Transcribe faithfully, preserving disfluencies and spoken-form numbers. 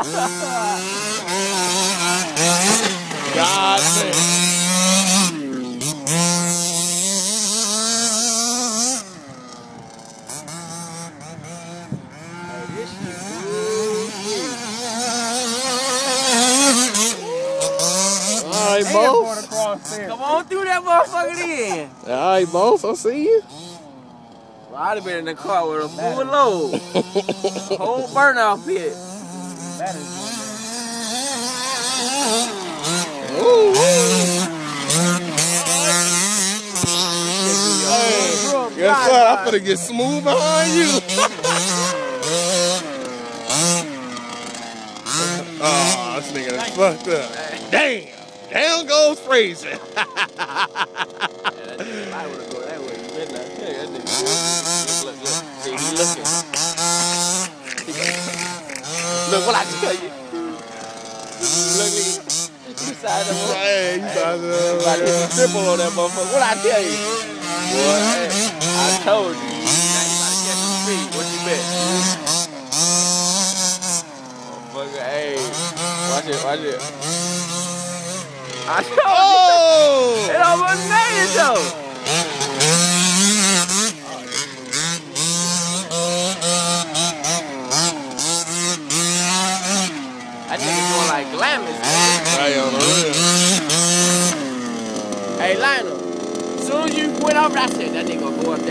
God damn. This shit Alright, boss. come on through that motherfucker then. Alright, boss, I see you. Well, I'd have been in the car with a full load. A whole burnout pit. That is Ooh. Hey, guess what? I'm finna get smooth behind you. Oh, this nigga is fucked up. Damn. Down goes Fraser. I would have gone that way. You better not tell you that nigga. Look, look, look. See, he looking. Look what I tell you. Look, look. You decided to Hey, you got to hit the triple on that motherfucker. What I tell you? Boy, hey, I told you. Now you about to catch the speed. What you bet? Motherfucker, hey. Watch it, watch it. I told oh! you. It almost made it though.